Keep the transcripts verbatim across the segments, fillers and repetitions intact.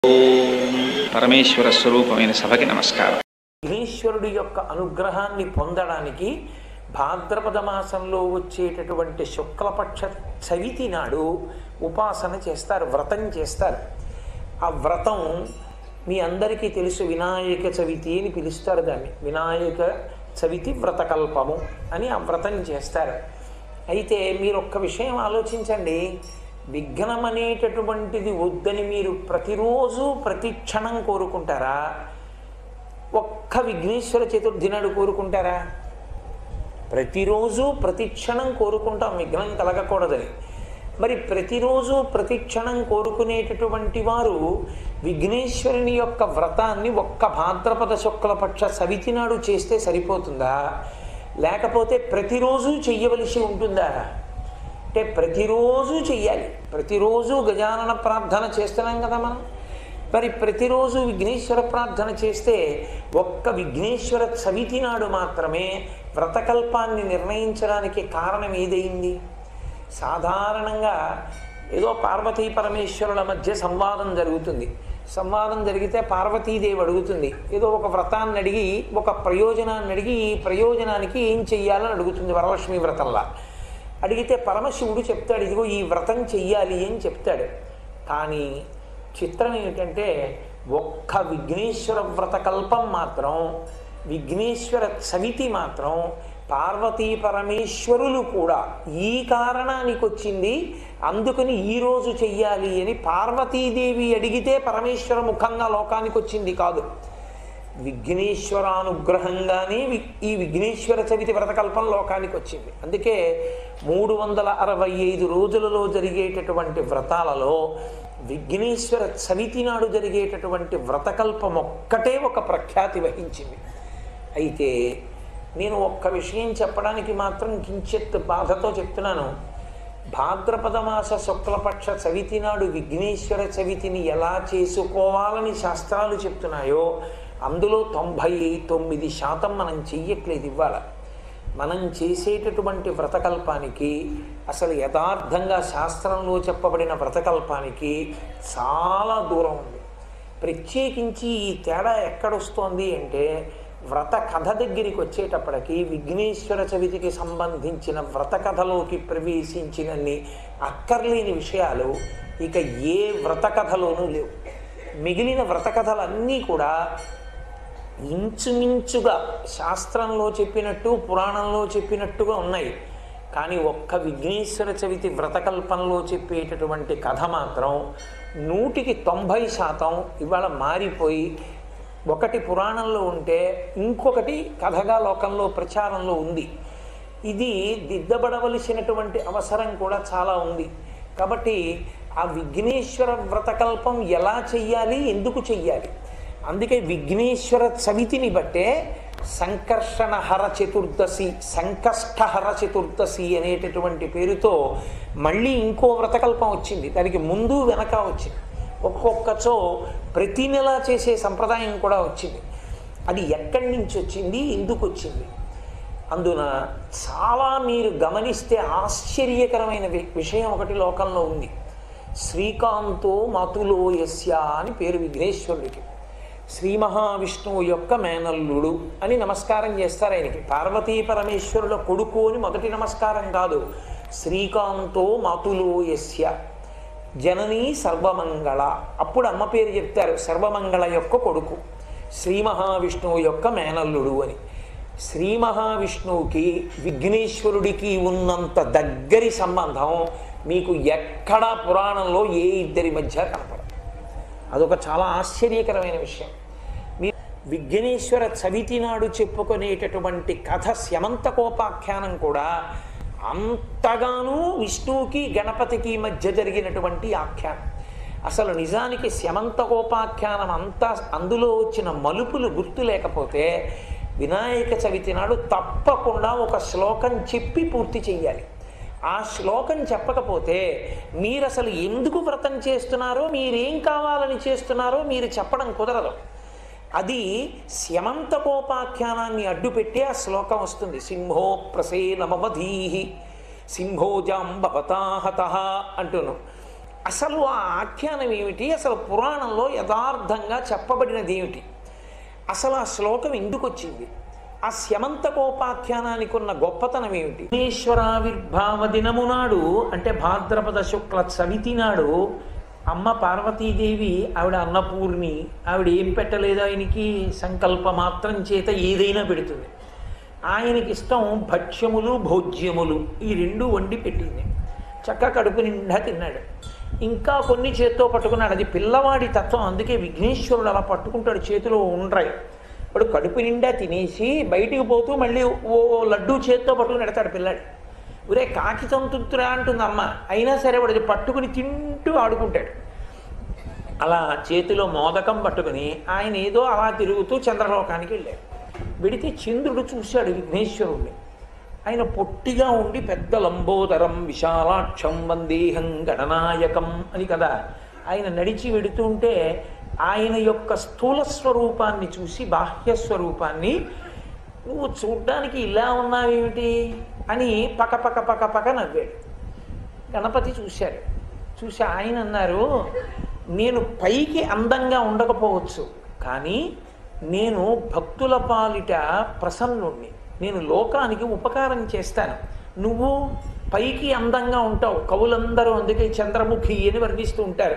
ఓం పరమేశ్వర స్వరూపమైన సభకి నమస్కారం. విఘ్నేశ్వరుడి యొక్క అనుగ్రహాన్ని పొందడానికి భాద్రపద మాసంలో వచ్చేటటువంటి శుక్లపక్ష చవితి నాడు ఉపాసన చేస్తారు, వ్రతం చేస్తారు. ఆ వ్రతం మీ అందరికీ తెలుసు, వినాయక చవితి అని పిలుస్తారు దాన్ని. వినాయక చవితి వ్రతకల్పము అని ఆ వ్రతం చేస్తారు. అయితే మీరు ఒక్క విషయం ఆలోచించండి, విఘ్నం అనేటటువంటిది వద్దని మీరు ప్రతిరోజు ప్రతి క్షణం కోరుకుంటారా? ఒక్క విఘ్నేశ్వర చతుర్థి నాడు కోరుకుంటారా? ప్రతిరోజు ప్రతి క్షణం కోరుకుంటాం విఘ్నం కలగకూడదని. మరి ప్రతిరోజు ప్రతి క్షణం కోరుకునేటటువంటి వారు విఘ్నేశ్వరుని యొక్క వ్రతాన్ని ఒక్క భాద్రపద శుక్లపక్ష చవితి నాడు చేస్తే సరిపోతుందా, లేకపోతే ప్రతిరోజు చెయ్యవలసి ఉంటుందా? అంటే ప్రతిరోజు చెయ్యాలి. ప్రతిరోజు గజానన ప్రార్థన చేస్తున్నాం కదా మనం. మరి ప్రతిరోజు విఘ్నేశ్వర ప్రార్థన చేస్తే ఒక్క విఘ్నేశ్వర చవితి నాడు మాత్రమే వ్రతకల్పాన్ని నిర్ణయించడానికి కారణం ఏదైంది? సాధారణంగా ఏదో పార్వతీ పరమేశ్వరుల మధ్య సంవాదం జరుగుతుంది. సంవాదం జరిగితే పార్వతీదేవి అడుగుతుంది, ఏదో ఒక వ్రతాన్ని అడిగి, ఒక ప్రయోజనాన్ని అడిగి, ఈ ప్రయోజనానికి ఏం చెయ్యాలని అడుగుతుంది వరలక్ష్మి వ్రతంలా. అడిగితే పరమశివుడు చెప్తాడు, ఇదిగో ఈ వ్రతం చెయ్యాలి అని చెప్తాడు. కానీ చిత్రం ఏమిటంటే ఒక్క విఘ్నేశ్వర వ్రతకల్పం మాత్రం, విఘ్నేశ్వర చవితి మాత్రం పార్వతీ పరమేశ్వరులు కూడా ఈ కారణానికి వచ్చింది, అందుకని ఈరోజు చెయ్యాలి అని పార్వతీదేవి అడిగితే పరమేశ్వర ముఖంగా లోకానికి వచ్చింది కాదు. విఘ్నేశ్వరానుగ్రహంగానే ఈ విఘ్నేశ్వర చవితి వ్రతకల్పం లోకానికి వచ్చింది. అందుకే మూడు వందల అరవై ఐదు రోజులలో జరిగేటటువంటి వ్రతాలలో విఘ్నేశ్వర చవితి నాడు జరిగేటటువంటి వ్రతకల్పం ఒక్కటే ఒక ప్రఖ్యాతి వహించింది. అయితే నేను ఒక్క విషయం చెప్పడానికి మాత్రం కించిత్ బాధతో చెప్తున్నాను. భాద్రపద మాస శుక్లపక్ష చవితి నాడు విఘ్నేశ్వర చవితిని ఎలా చేసుకోవాలని శాస్త్రాలు చెప్తున్నాయో అందులో తొంభై తొమ్మిది శాతం మనం చెయ్యట్లేదు. ఇవాళ మనం చేసేటటువంటి వ్రతకల్పానికి, అసలు యథార్థంగా శాస్త్రంలో చెప్పబడిన వ్రతకల్పానికి చాలా దూరం ఉంది. ప్రత్యేకించి ఈ తేడా ఎక్కడొస్తోంది అంటే, వ్రత కథ దగ్గరికి వచ్చేటప్పటికి విఘ్నేశ్వర చవితికి సంబంధించిన వ్రత కథలోకి ప్రవేశించినన్ని అక్కర్లేని విషయాలు ఇక ఏ వ్రత కథలోనూ లేవు. మిగిలిన వ్రత కథలన్నీ కూడా ఇంచుమించుగా శాస్త్రంలో చెప్పినట్టు, పురాణంలో చెప్పినట్టుగా ఉన్నాయి. కానీ ఒక్క విఘ్నేశ్వర చవితి వ్రతకల్పంలో చెప్పేటటువంటి కథ మాత్రం నూటికి తొంభై శాతం ఇవాళ మారిపోయి, ఒకటి పురాణంలో ఉంటే ఇంకొకటి కథగా లోకంలో ప్రచారంలో ఉంది. ఇది దిద్దబడవలసినటువంటి అవసరం కూడా చాలా ఉంది. కాబట్టి ఆ విఘ్నేశ్వర వ్రతకల్పం ఎలా చెయ్యాలి, ఎందుకు చెయ్యాలి? అందుకే విఘ్నేశ్వర చవితిని బట్టే సంకర్షణ హర చతుర్దశి, సంకష్టహర చతుర్దశి అనేటటువంటి పేరుతో మళ్ళీ ఇంకో వ్రతకల్పం వచ్చింది. దానికి ముందు వెనక వచ్చింది. ఒక్కొక్కచో ప్రతి నెల చేసే సంప్రదాయం కూడా వచ్చింది. అది ఎక్కడి నుంచి వచ్చింది, ఎందుకు వచ్చింది? అందున చాలా మీరు గమనిస్తే ఆశ్చర్యకరమైన విషయం ఒకటి లోకంలో ఉంది. శ్రీకాంతో మాతులో యస్య అని పేరు విఘ్నేశ్వరుడికి. శ్రీ మహావిష్ణువు యొక్క మేనల్లుడు అని నమస్కారం చేస్తారు ఆయనకి. పార్వతీ పరమేశ్వరుల కొడుకు అని మొదటి నమస్కారం కాదు. శ్రీకాంతో మాతులో యస్య జననీ సర్వమంగళ, అప్పుడు అమ్మ పేరు చెప్తారు. సర్వమంగళ యొక్క కొడుకు, శ్రీ మహావిష్ణువు యొక్క మేనల్లుడు అని. శ్రీ మహావిష్ణువుకి విఘ్నేశ్వరుడికి ఉన్నంత దగ్గరి సంబంధం మీకు ఎక్కడా పురాణంలో ఏ ఇద్దరి మధ్య కనపడదు. అదొక చాలా ఆశ్చర్యకరమైన విషయం. మీరు విఘ్నేశ్వర చవితి నాడు చెప్పుకునేటటువంటి కథ స్యమంతకోపాఖ్యానం కూడా అంతగానూ విష్ణువుకి గణపతికి మధ్య జరిగినటువంటి ఆఖ్యానం. అసలు నిజానికి స్యమంతకోపాఖ్యానం అంతా అందులో వచ్చిన మలుపులు గుర్తు లేకపోతే వినాయక చవితి నాడు తప్పకుండా ఒక శ్లోకం చెప్పి పూర్తి చెయ్యాలి. ఆ శ్లోకం చెప్పకపోతే మీరు అసలు ఎందుకు వ్రతం చేస్తున్నారో, మీరేం కావాలని చేస్తున్నారో మీరు చెప్పడం కుదరదు. అది స్యమంతకోపాఖ్యానాన్ని అడ్డుపెట్టి ఆ శ్లోకం వస్తుంది. సింహో ప్రసేనమవధీహి సింహోజాంబవతాహత అంటును. అసలు ఆ ఆఖ్యానం ఏమిటి, అసలు పురాణంలో యథార్థంగా చెప్పబడినది ఏమిటి, అసలు ఆ శ్లోకం ఎందుకు వచ్చింది, ఆ స్యమంతకోపాఖ్యానానికి ఉన్న గొప్పతనం ఏమిటి? విఘ్నేశ్వరావిర్భావ దినము నాడు, అంటే భాద్రపద శుక్ల చవితి నాడు అమ్మ పార్వతీదేవి, ఆవిడ అన్నపూర్ణి, ఆవిడ ఏం పెట్టలేదు ఆయనకి, సంకల్ప మాత్రం చేత ఏదైనా పెడుతుంది. ఆయనకి ఇష్టం భక్ష్యములు భోజ్యములు, ఈ రెండు వండి పెట్టింది. చక్కగా కడుపు నిండా తిన్నాడు. ఇంకా కొన్ని చేత్తో పట్టుకున్నాడు. అది పిల్లవాడి తత్వం, అందుకే విఘ్నేశ్వరుడు అలా పట్టుకుంటాడు, చేతిలో ఉండ్రాయి. వాడు కడుపు నిండా తినేసి బయటికి పోతూ మళ్ళీ ఓ లడ్డూ చేత్తో పట్టుకుని ఎడతాడు పిల్లాడు. ఒరే కాకి తంతురా అంటుంది అమ్మ, అయినా సరే వాడు అది పట్టుకుని తింటూ ఆడుకుంటాడు. అలా చేతిలో మోదకం పట్టుకుని ఆయన ఏదో అలా తిరుగుతూ చంద్రలోకానికి వెళ్ళాడు. వెడితే చంద్రుడు చూశాడు విఘ్నేశ్వరుణ్ణి. ఆయన పొట్టిగా ఉండి పెద్ద లంబోదరం విశాలాక్షం వందేహం గణనాయకం అని కదా. ఆయన నడిచి వెడుతుంటే ఆయన యొక్క స్థూల స్వరూపాన్ని చూసి బాహ్య స్వరూపాన్ని, నువ్వు చూడ్డానికి ఇలా ఉన్నావేమిటి అని పక పక పక పక నవ్వాడు. గణపతి చూశారు. చూసి ఆయన అన్నారు, నేను పైకి అందంగా ఉండకపోవచ్చు, కానీ నేను భక్తుల పాలిట ప్రసన్నుణ్ణి, నేను లోకానికి ఉపకారం చేస్తాను. నువ్వు పైకి అందంగా ఉంటావు, కవులందరూ అందుకే చంద్రముఖి అని వర్ణిస్తూ ఉంటారు.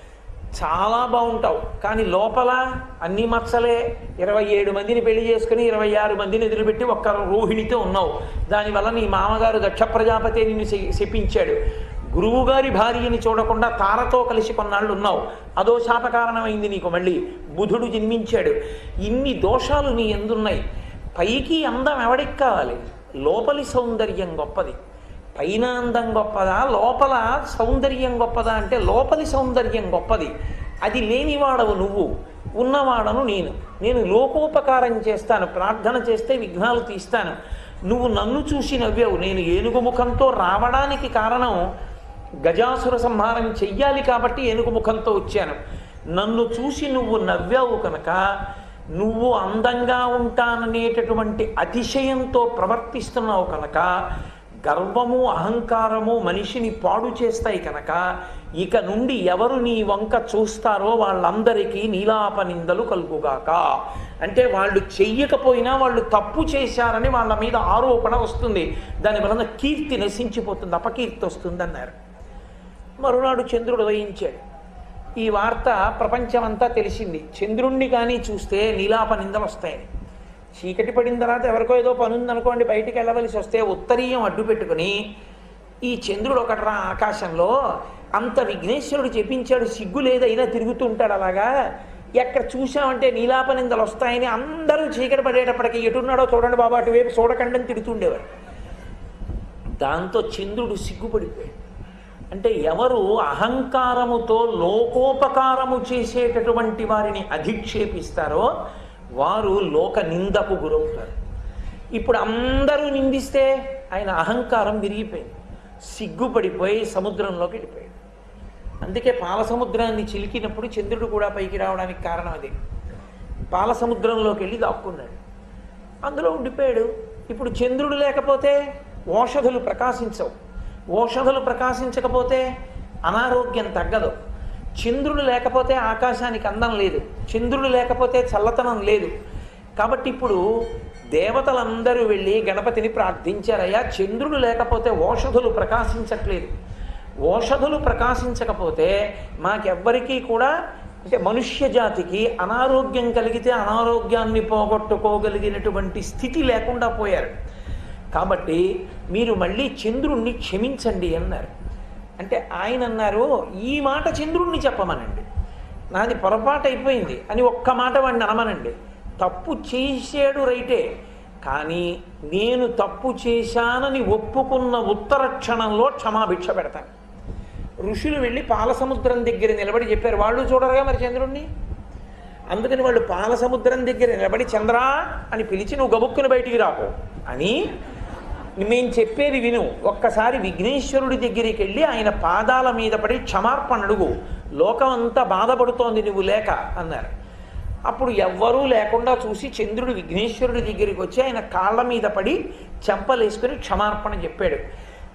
చాలా బాగుంటావు, కానీ లోపల అన్ని మచ్చలే. ఇరవై ఏడు మందిని పెళ్లి చేసుకుని ఇరవై ఆరు మందిని ఎదురుపెట్టి ఒక్క రోహిణితో ఉన్నావు. దానివల్ల నీ మామగారు దక్ష ప్రజాపతి నిన్ను శపించాడు. గురువుగారి భార్యని చూడకుండా తారతో కలిసి కొన్నాళ్ళు ఉన్నావు, అదో శాపకారణమైంది నీకు. మళ్ళీ బుధుడు జన్మించాడు. ఇన్ని దోషాలు నీ ఎందున్నాయి. పైకి అందం ఎవడికి కావాలి? లోపలి సౌందర్యం గొప్పది. పైన అందం గొప్పదా, లోపల సౌందర్యం గొప్పదా అంటే లోపలి సౌందర్యం గొప్పది. అది లేనివాడవు నువ్వు, ఉన్నవాడను నేను. నేను లోకోపకారం చేస్తాను, ప్రార్థన చేస్తే విఘ్నాలు తీస్తాను. నువ్వు నన్ను చూసి నవ్వావు. నేను ఏనుగు ముఖంతో రావడానికి కారణం గజాసుర సంహారం చెయ్యాలి కాబట్టి ఏనుగు ముఖంతో వచ్చాను. నన్ను చూసి నువ్వు నవ్వావు కనుక, నువ్వు అందంగా ఉంటాననేటటువంటి అతిశయంతో ప్రవర్తిస్తున్నావు కనుక, గర్వము అహంకారము మనిషిని పాడు చేస్తాయి కనుక, ఇక నుండి ఎవరు నీ వంక చూస్తారో వాళ్ళందరికీ నీలాప నిందలు కలుగుగాక. అంటే వాళ్ళు చెయ్యకపోయినా వాళ్ళు తప్పు చేశారని వాళ్ళ మీద ఆరోపణ వస్తుంది. దాని వలన కీర్తి నశించిపోతుంది, అపకీర్తి వస్తుంది అన్నారు. మరునాడు చంద్రుడు ఉదయించాడు. ఈ వార్త ప్రపంచమంతా తెలిసింది. చంద్రుణ్ణి కానీ చూస్తే నీలాప నిందలు వస్తాయని. చీకటి పడిన తర్వాత ఎవరికో ఏదో పని ఉందనుకోండి, బయటికి వెళ్ళవలసి వస్తే ఉత్తరీయం అడ్డు పెట్టుకుని, ఈ చంద్రుడు ఒకట్రా ఆకాశంలో అంత విఘ్నేశ్వరుడు చెప్పించాడు, సిగ్గు లేదైనా తిరుగుతూ ఉంటాడు అలాగా, ఎక్కడ చూసామంటే నీలాప నిందలు వస్తాయని అందరూ చీకటి పడేటప్పటికి ఎటున్నాడో చూడండి బాబా, అటువైపు చూడకండి అని తిడుతుండేవారు. దాంతో చంద్రుడు సిగ్గుపడిపోయాడు. అంటే ఎవరు అహంకారముతో లోకోపకారము చేసేటటువంటి వారిని అధిక్షేపిస్తారో వారు లోక నిందకు గురవుతారు. ఇప్పుడు అందరూ నిందిస్తే ఆయన అహంకారం విరిగిపోయింది, సిగ్గుపడిపోయి సముద్రంలోకి వెళ్ళిపోయాడు. అందుకే పాల సముద్రాన్ని చిలికినప్పుడు చంద్రుడు కూడా పైకి రావడానికి కారణం అదే. పాల సముద్రంలోకి వెళ్ళి దాక్కున్నాడు, అందులో ఉండిపోయాడు. ఇప్పుడు చంద్రుడు లేకపోతే ఓషధులు ప్రకాశించవు, ఓషధులు ప్రకాశించకపోతే అనారోగ్యం తగ్గదు. చంద్రుడు లేకపోతే ఆకాశానికి అందం లేదు, చంద్రుడు లేకపోతే చల్లతనం లేదు. కాబట్టి ఇప్పుడు దేవతలందరూ వెళ్ళి గణపతిని ప్రార్థించారయ్యా, చంద్రుడు లేకపోతే ఓషధులు ప్రకాశించట్లేదు, ఓషధులు ప్రకాశించకపోతే మాకెవ్వరికీ కూడా, అంటే మనుష్య జాతికి అనారోగ్యం కలిగితే అనారోగ్యాన్ని పోగొట్టుకోగలిగినటువంటి స్థితి లేకుండా పోయారు. కాబట్టి మీరు మళ్ళీ చంద్రుణ్ణి క్షమించండి అన్నారు. అంటే ఆయన అన్నారు, ఈ మాట చంద్రుణ్ణి చెప్పమనండి, నాది పొరపాటు అయిపోయింది అని ఒక్క మాట వాడిని అనమనండి. తప్పు చేశాడు రైటే, కానీ నేను తప్పు చేశానని ఒప్పుకున్న ఉత్తర క్షణంలో క్షమాభిక్ష పెడతాను. ఋషులు వెళ్ళి పాలసముద్రం దగ్గర నిలబడి చెప్పారు, వాళ్ళు చూడరుగా మరి చంద్రుణ్ణి. అందుకని వాళ్ళు పాలసముద్రం దగ్గర నిలబడి చంద్రా అని పిలిచి నువ్వు గబుక్కుని బయటికి రాకు అని, మేము చెప్పేది విను, ఒక్కసారి విఘ్నేశ్వరుడి దగ్గరికి వెళ్ళి ఆయన పాదాల మీద పడి క్షమార్పణ అడుగు, లోకం అంతా బాధపడుతోంది నువ్వు లేక అన్నారు. అప్పుడు ఎవ్వరూ లేకుండా చూసి చంద్రుడు విఘ్నేశ్వరుడి దగ్గరికి వచ్చి ఆయన కాళ్ళ మీద పడి చెంపలేసుకుని క్షమార్పణ చెప్పాడు.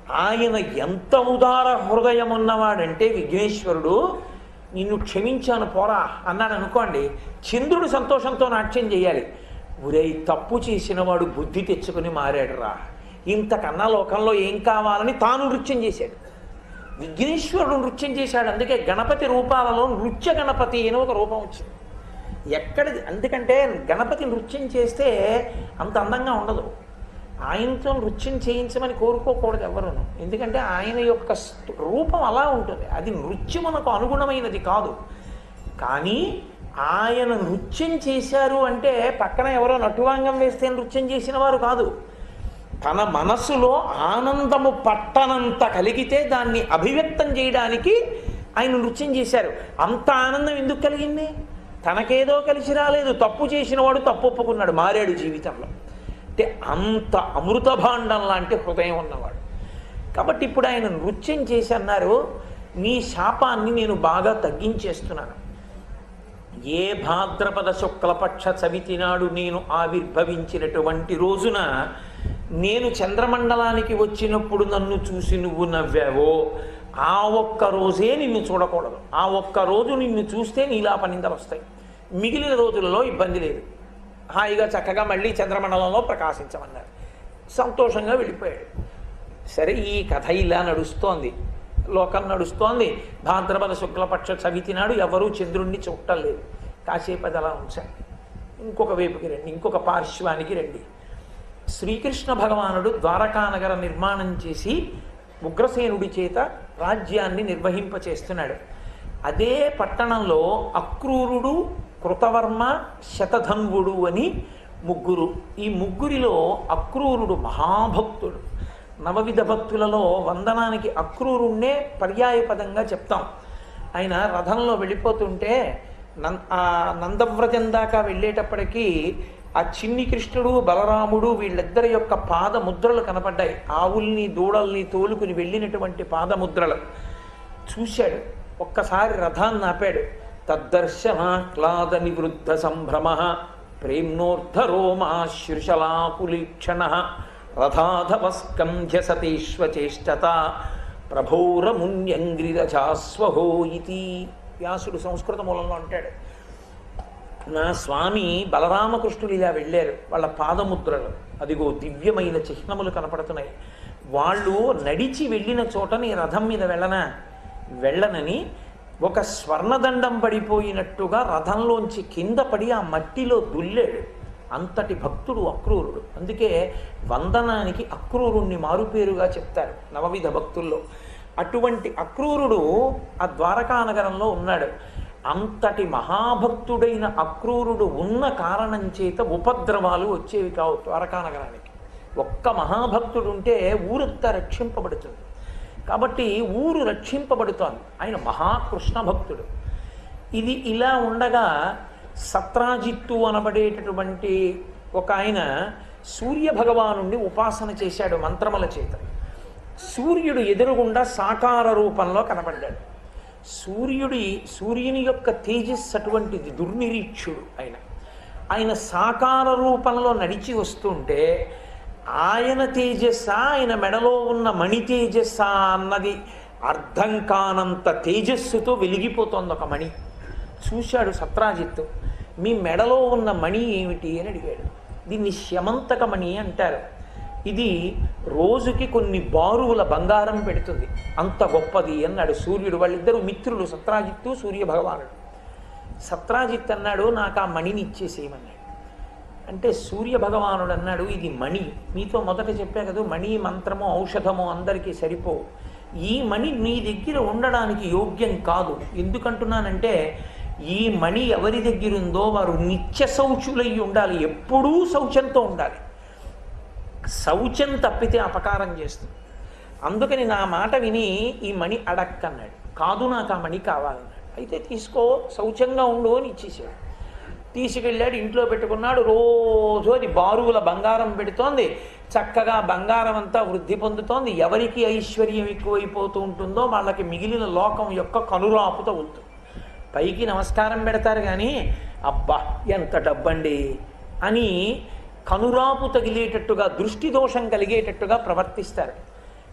ఆయన ఎంత ఉదార హృదయం ఉన్నవాడంటే విఘ్నేశ్వరుడు, నిన్ను క్షమించాను పోరా అన్నాడు అనుకోండి, చంద్రుడు సంతోషంతో నాట్యం చేయాలి. ఒరే తప్పు చేసిన వాడు బుద్ధి తెచ్చుకుని మారాడురా, ఇంతకన్నా లోకంలో ఏం కావాలని తాను నృత్యం చేశాడు. విఘ్నేశ్వరుడు నృత్యం చేశాడు. అందుకే గణపతి రూపాలలో నృత్య గణపతి అని ఒక రూపం వచ్చింది. ఎక్కడిది అందుకంటే గణపతి నృత్యం చేస్తే అంత అందంగా ఉండదు. ఆయనతో నృత్యం చేయించమని కోరుకోకూడదు ఎవరును. ఎందుకంటే ఆయన యొక్క రూపం అలా ఉంటుంది, అది నృత్యమునకు అనుగుణమైనది కాదు. కానీ ఆయన నృత్యం చేశారు అంటే పక్కన ఎవరో నటువాంగం వేస్తే నృత్యం చేసిన వారు కాదు. తన మనస్సులో ఆనందము పట్టనంత కలిగితే దాన్ని అభివ్యక్తం చేయడానికి ఆయన నృత్యం చేశారు. అంత ఆనందం ఎందుకు కలిగింది? తనకేదో కలిసి రాలేదు, తప్పు చేసిన వాడు తప్పు ఒప్పుకున్నాడు, మారాడు జీవితంలో. అంటే అంత అమృత భాండం లాంటి హృదయం ఉన్నవాడు. కాబట్టి ఇప్పుడు ఆయన నృత్యం చేసి అన్నారు, నీ శాపాన్ని నేను బాగా తగ్గించేస్తున్నాను. ఏ భాద్రపద శుక్లపక్ష చవితి నాడు నేను ఆవిర్భవించినటువంటి రోజున నేను చంద్రమండలానికి వచ్చినప్పుడు నన్ను చూసి నువ్వు నవ్వావో ఆ ఒక్క రోజే నిన్ను చూడకూడదు. ఆ ఒక్క రోజు నిన్ను చూస్తే నీలాపనిందలు వస్తాయి. మిగిలిన రోజులలో ఇబ్బంది లేదు, హాయిగా చక్కగా మళ్ళీ చంద్రమండలంలో ప్రకాశించమన్నారు. సంతోషంగా వెళ్ళిపోయాడు. సరే, ఈ కథ ఇలా నడుస్తోంది, లోకం నడుస్తోంది. భాద్రపద శుక్లపక్ష చవితి నాడు ఎవరూ చంద్రుణ్ణి చూడటం లేదు. కాసేపు అది అలా ఉంచండి, ఇంకొక వైపుకి రండి, ఇంకొక పార్శ్వానికి రండి. శ్రీకృష్ణ భగవానుడు ద్వారకానగర నిర్మాణం చేసి ఉగ్రసేనుడి చేత రాజ్యాన్ని నిర్వహింపచేస్తున్నాడు. అదే పట్టణంలో అక్రూరుడు, కృతవర్మ, శతధన్వుడు అని ముగ్గురు. ఈ ముగ్గురిలో అక్రూరుడు మహాభక్తుడు. నవవిధ భక్తులలో వందనానికి అక్రూరుణ్ణే పర్యాయపదంగా చెప్తాం. ఆయన రథంలో వెళ్ళిపోతుంటే నం ఆ నందవ్రజం దాకా వెళ్ళేటప్పటికీ ఆ చిన్ని కృష్ణుడు, బలరాముడు వీళ్ళిద్దరి యొక్క పాదముద్రలు కనపడ్డాయి. ఆవుల్ని దూడల్ని తోలుకుని వెళ్ళినటువంటి పాదముద్రలు చూశాడు. ఒక్కసారి రథాన్ని ఆపాడు. తద్దర్శనాహ్లాద నివృద్ధ సంభ్రమ ప్రేమ్నోర్ధరోమాశ్రుశలాకులీక్షణ రథాధవస్కంధ్య సతీష్వచేష్టత ప్రభౌరమున్యంగ్రిరజాస్వహో ఇతి. వ్యాసుడు సంస్కృత మూలంలో అంటాడు, నా స్వామి బలరామకృష్ణులు ఇలా వెళ్ళారు, వాళ్ళ పాదముద్రలు అదిగో దివ్యమైన చిహ్నములు కనపడుతున్నాయి. వాళ్ళు నడిచి వెళ్ళిన చోట నీ రథం మీద వెళ్ళనా వెళ్ళనని ఒక స్వర్ణదండం పడిపోయినట్టుగా రథంలోంచి కింద పడి ఆ మట్టిలో దుల్లాడు. అంతటి భక్తుడు అక్రూరుడు. అందుకే వందనానికి అక్రూరుణ్ణి మారుపేరుగా చెప్తారు నవవిధ భక్తుల్లో. అటువంటి అక్రూరుడు ఆ ద్వారకానగరంలో ఉన్నాడు. అంతటి మహాభక్తుడైన అక్రూరుడు ఉన్న కారణం చేత ఉపద్రవాలు వచ్చేవి కావు ద్వారకానగరానికి. ఒక్క మహాభక్తుడు ఉంటే ఊరంతా రక్షింపబడుతుంది. కాబట్టి ఊరు రక్షింపబడుతోంది. ఆయన మహాకృష్ణ భక్తుడు. ఇది ఇలా ఉండగా సత్రాజిత్తు అనబడేటటువంటి ఒక ఆయన సూర్య భగవానుణ్ణి ఉపాసన చేశాడు మంత్రముల చేత. సూర్యుడు ఎదురుగుండా సాకార రూపంలో కనపడ్డాడు. సూర్యుడి సూర్యుని యొక్క తేజస్సు అటువంటిది, దుర్నిరీక్షుడు ఆయన. ఆయన సాకార రూపంలో నడిచి వస్తుంటే ఆయన తేజస్సా ఆయన మెడలో ఉన్న మణి తేజస్సా అన్నది అర్థం కానంత తేజస్సుతో వెలిగిపోతోంది ఒక మణి. చూశాడు సత్రాజిత్తు. మీ మెడలో ఉన్న మణి ఏమిటి అని అడిగాడు. దీన్ని శమంతక మణి అంటారు. ఇది రోజుకి కొన్ని బారువుల బంగారం పెడుతుంది, అంత గొప్పది అన్నాడు సూర్యుడు. వాళ్ళిద్దరూ మిత్రులు, సత్రాజిత్తు సూర్య భగవానుడు. సత్రాజిత్ అన్నాడు, నాకు ఆ మణిని ఇచ్చేసేయమన్నాడు. అంటే సూర్య భగవానుడు అన్నాడు, ఇది మణి, మీతో మొదట చెప్పా కదా, మణి మంత్రము ఔషధము అందరికీ సరిపోవు. ఈ మణి నీ దగ్గర ఉండడానికి యోగ్యం కాదు. ఎందుకంటున్నానంటే ఈ మణి ఎవరి దగ్గర ఉందో వారు నిత్య శౌచులై ఉండాలి, ఎప్పుడూ శౌచంతో ఉండాలి. శౌచం తప్పితే అపకారం చేస్తుంది. అందుకని నా మాట విని ఈ మణి అడక్కన్నాడు. కాదు, నాకు ఆ మణి కావాలన్నాడు. అయితే తీసుకో, శౌచంగా ఉండు అని ఇచ్చేసాడు. తీసుకెళ్ళాడు, ఇంట్లో పెట్టుకున్నాడు. రోజు అది బారువుల బంగారం పెడుతోంది. చక్కగా బంగారం అంతా వృద్ధి పొందుతోంది. ఎవరికి ఐశ్వర్యం ఎక్కువైపోతూ ఉంటుందో వాళ్ళకి మిగిలిన లోకం యొక్క కనురాపుతో ఉంటుంది. పైకి నమస్కారం పెడతారు కానీ అబ్బా ఎంత డబ్బండి అని కనురాపు తగిలేటట్టుగా, దృష్టి దోషం కలిగేటట్టుగా ప్రవర్తిస్తారు.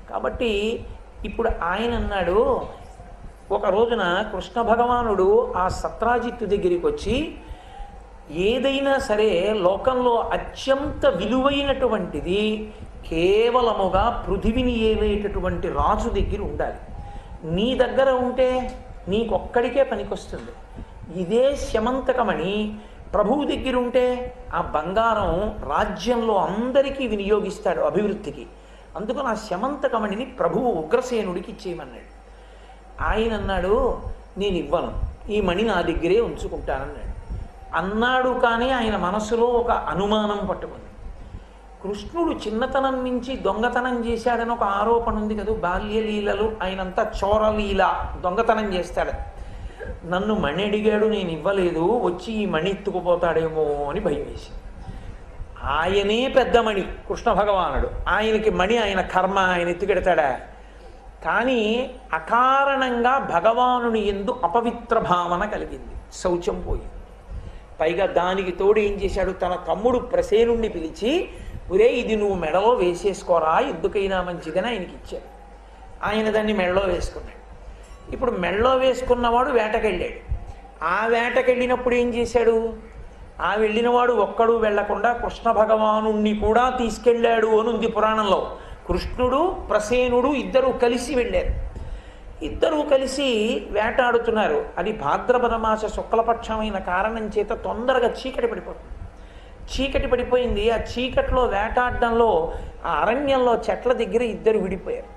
కాబట్టి ఇప్పుడు ఆయన అన్నాడు, ఒక రోజున కృష్ణ భగవానుడు ఆ సత్రాజిత్తు దగ్గరికి వచ్చి, ఏదైనా సరే లోకంలో అత్యంత విలువైనటువంటిది కేవలముగా పృథివిని ఏలేటటువంటి రాజు దగ్గర ఉండాలి. నీ దగ్గర ఉంటే నీకొక్కడికే పనికొస్తుంది. ఇదే శమంతకమణి ప్రభువు దగ్గర ఉంటే ఆ బంగారం రాజ్యంలో అందరికీ వినియోగిస్తాడు అభివృద్ధికి. అందుకని ఆ శమంతకమణిని ప్రభువు ఉగ్రసేనుడికి ఇచ్చేయమన్నాడు. ఆయన అన్నాడు, నేను ఇవ్వను, ఈ మణి నా దగ్గరే ఉంచుకుంటానన్నాడు. అన్నాడు కానీ ఆయన మనసులో ఒక అనుమానం పట్టుకుంది. కృష్ణుడు చిన్నతనం నుంచి దొంగతనం చేశాడని ఒక ఆరోపణ ఉంది కదా, బాల్యలీలలు, ఆయనంతా చోరలీల, దొంగతనం చేస్తాడు. నన్ను మణి అడిగాడు, నేను ఇవ్వలేదు, వచ్చి ఈ మణి ఎత్తుకుపోతాడేమో అని భయం వేసి, ఆయనే పెద్ద మణి కృష్ణ భగవానుడు, ఆయనకి మణి ఆయన కర్మ, ఆయన ఎత్తుకెడతాడా? కానీ అకారణంగా భగవానుని యందు అపవిత్ర భావన కలిగింది, శౌచం పోయింది. పైగా దానికి తోడు ఏం చేశాడు, తన తమ్ముడు ప్రసేనుణ్ణి పిలిచి, ఒరే ఇది నువ్వు మెడలో వేసేసుకోరా, ఎందుకైనా మంచిదని ఆయనకి ఇచ్చాడు. ఆయన దాన్ని మెడలో వేసుకున్నాడు. ఇప్పుడు మెడలో వేసుకున్నవాడు వేటకెళ్ళాడు. ఆ వేటకెళ్ళినప్పుడు ఏం చేశాడు, ఆ వెళ్ళినవాడు ఒక్కడు వెళ్లకుండా కృష్ణ భగవానుణ్ణి కూడా తీసుకెళ్ళాడు అని ఉంది పురాణంలో. కృష్ణుడు ప్రసేనుడు ఇద్దరు కలిసి వెళ్ళారు. ఇద్దరూ కలిసి వేటాడుతున్నారు. అది భాద్రపద మాస శుక్లపక్షమైన కారణం చేత తొందరగా చీకటి పడిపోతుంది. చీకటి పడిపోయింది. ఆ చీకట్లో వేటాడడంలో ఆ అరణ్యంలో చెట్ల దగ్గర ఇద్దరు విడిపోయారు.